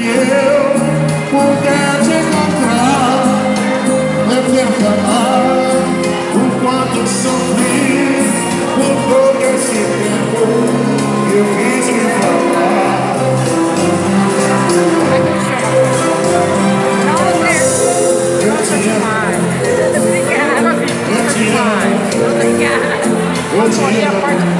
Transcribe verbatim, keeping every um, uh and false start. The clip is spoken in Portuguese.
eu puder te encontrar, eu quero amar o quanto eu sofri por todo esse tempo. Eu quis me falar. Eu te amo. Eu te amo. Eu te amo.